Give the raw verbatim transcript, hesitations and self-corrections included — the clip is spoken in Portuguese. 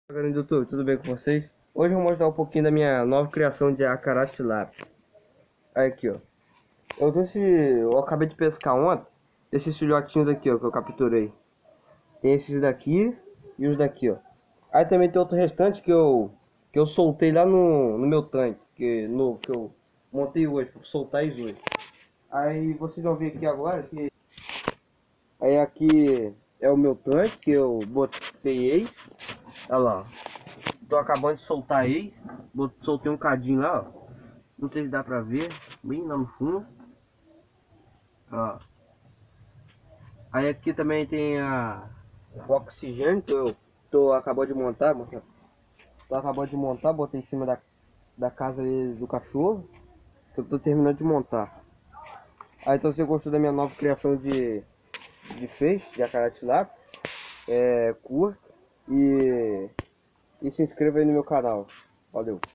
Galera do YouTube, tudo bem com vocês? Hoje eu vou mostrar um pouquinho da minha nova criação de Acaratilápia. Aí aqui, ó. Eu trouxe, eu acabei de pescar ontem esses filhotinhos aqui, ó, que eu capturei. Tem esses daqui e os daqui, ó. Aí também tem outro restante que eu que eu soltei lá no, no meu tanque, que novo que eu montei hoje, para soltar eles hoje. Aí vocês vão ver aqui agora que aí aqui é o meu tanque que eu botei eles. Olha lá, ó. Tô acabando de soltar eles. Soltei um cadinho lá, ó. Não sei se dá pra ver. Bem lá no fundo. Ó. Aí aqui também tem a, o oxigênio que eu tô acabando de montar. Tô acabando de montar, botei em cima da, da casa ali do cachorro. Que eu tô terminando de montar. Aí então, se você gostou da minha nova criação de, de peixe, de acaratilápia, é, curta e, e se inscreva aí no meu canal. Valeu.